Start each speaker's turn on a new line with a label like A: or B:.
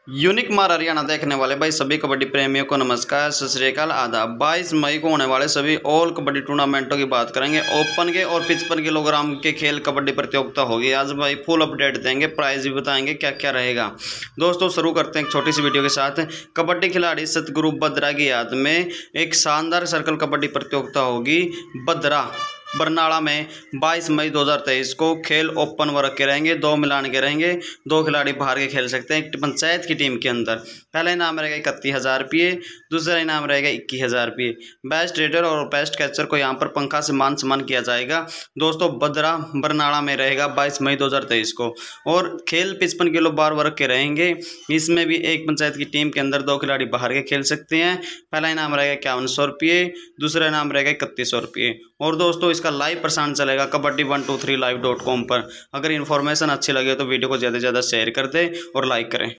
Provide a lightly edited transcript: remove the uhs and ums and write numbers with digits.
A: Unique मार हरियाणा देखने वाले भाई सभी कबड्डी प्रेमियों को नमस्कार, सत श्री अकाल, आदाब। 22 मई को होने वाले सभी ऑल कबड्डी टूर्नामेंटों की बात करेंगे। ओपन के और 55 किलोग्राम के खेल कबड्डी प्रतियोगिता होगी। आज भाई फुल अपडेट देंगे, प्राइज भी बताएंगे क्या क्या रहेगा। दोस्तों शुरू करते हैं एक छोटी सी वीडियो के साथ। कबड्डी खिलाड़ी सतगुरु बद्रा की याद में एक शानदार सर्कल कबड्डी प्रतियोगिता होगी बद्रा बरनाला में 22 मई 2023 को। खेल ओपन वर्ग के रहेंगे, 2 मिलान के रहेंगे। 2 खिलाड़ी बाहर के खेल सकते हैं एक पंचायत की टीम के अंदर। पहला इनाम रहेगा 31,000 रुपये, दूसरा इनाम रहेगा 21,000 रुपये। बेस्ट रेडर और बेस्ट कैचर को यहाँ पर पंखा से मान सम्मान किया जाएगा। दोस्तों बद्रा बरनाला में रहेगा 22 मई 2023 को। और खेल 55 किलो बार वर्ग के रहेंगे। इसमें भी एक पंचायत की टीम के अंदर 2 खिलाड़ी बाहर के खेल सकते हैं। पहला इनाम रहेगा 5100 रुपये, दूसरा इनाम रहेगा 3100 रुपये। और दोस्तों इसका लाइव प्रसारण चलेगा kabaddi123live.com पर। अगर इन्फॉर्मेशन अच्छी लगे तो वीडियो को ज़्यादा से ज़्यादा शेयर कर दें और लाइक करें।